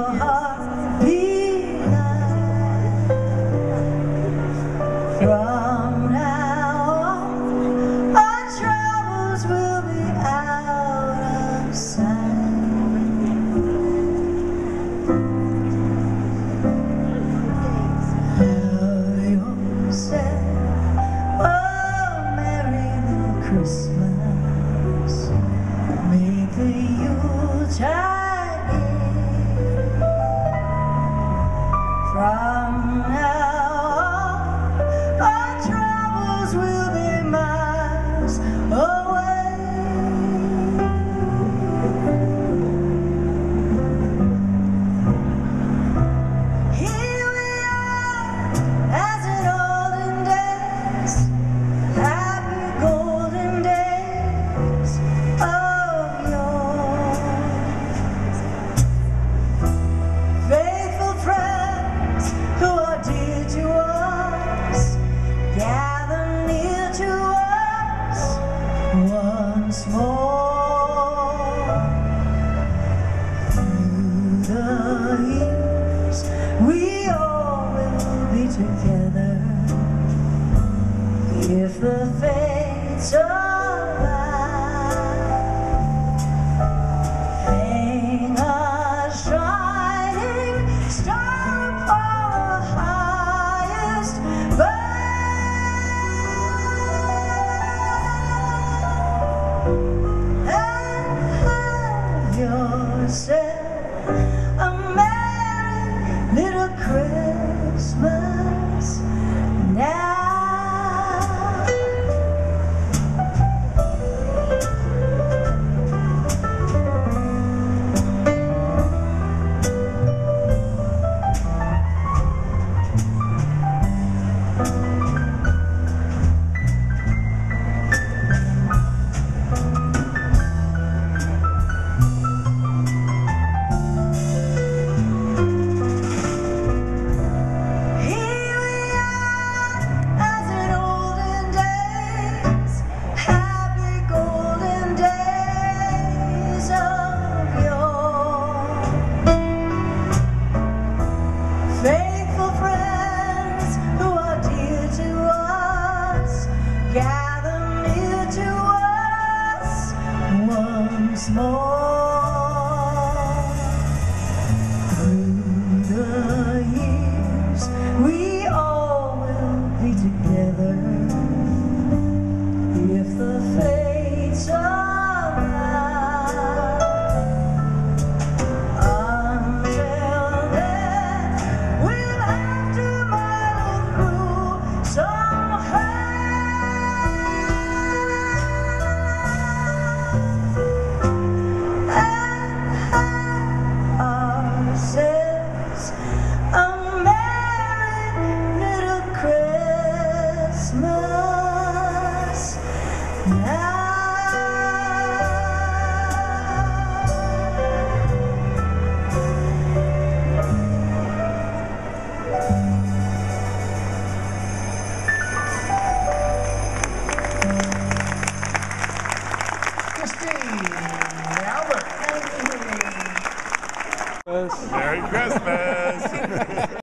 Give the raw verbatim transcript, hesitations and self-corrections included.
heart be light. From now on, our troubles will be out of sight. Have yourself a merry little Christmas. Make the Yuletide gay. From now on, our troubles will be miles away. Here we are, as in olden days, happy golden days of yore. Faithful friends who are dear to us, gather near to us once more. Through the years, we all will be together, if the fates allow. Hang a shining star upon the highest bough, and have yourself a merry little Christmas now. Faithful friends who are dear to us, gather near to us once more. Through the years, we all will be together, if the fates allow. A merry little Christmas now. Christine Albert. Merry Christmas!